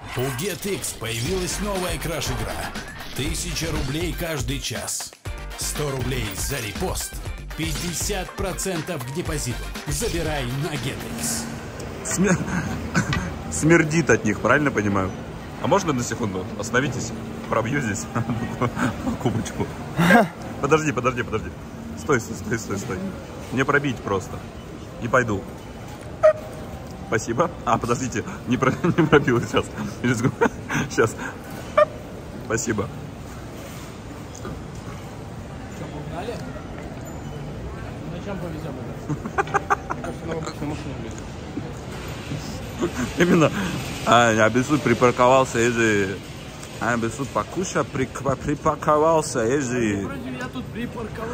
У GetX появилась новая краш-игра. 1000 рублей каждый час. 100 рублей за репост. 50% к депозиту. Забирай на GetX. Смердит от них, правильно понимаю? А можно на секунду? Остановитесь. Пробью здесь покупочку. Подожди. Стой. Мне пробить просто. И пойду. Спасибо. А, подождите. Не пробил сейчас. Сейчас. Спасибо. Что, погнали? На чем повезем? Мне кажется, на обычную машину влезет. Именно. Абисуд припарковался, ежи. Абисуд покушал, припарковался, ежи. Я тут припарковался.